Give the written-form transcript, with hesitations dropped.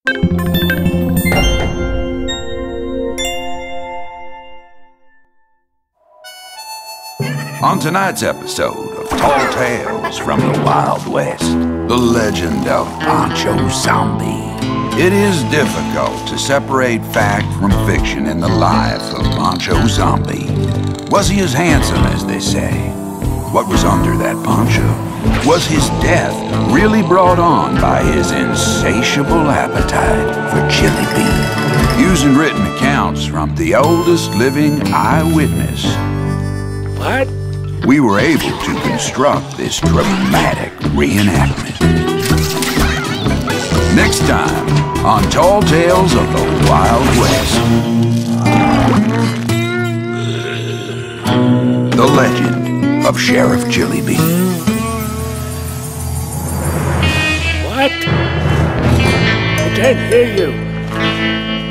On tonight's episode of Tall Tales from the Wild West, the legend of Pancho Zombie. It is difficult to separate fact from fiction in the life of Pancho Zombie. Was he as handsome as they say? What was under that poncho? Was his death really brought on by his insatiable appetite for chili bean? Using written accounts from the oldest living eyewitness, What? we were able to construct this dramatic reenactment. Next time on Tall Tales of the Wild West. The legend of Sheriff Chili Bean. What? I can't hear you.